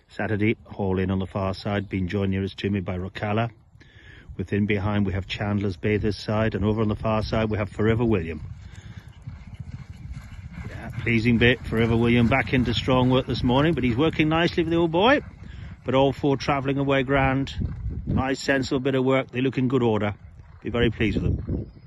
Saturday, haul in on the far side, being joined nearest to me by Rocalla. Within behind we have Chandler's Bay this side, and over on the far side we have Forever William. Yeah, pleasing bit, Forever William back into strong work this morning, but he's working nicely for the old boy. But all four travelling away grand. Nice sensible bit of work, they look in good order. Be very pleased with them.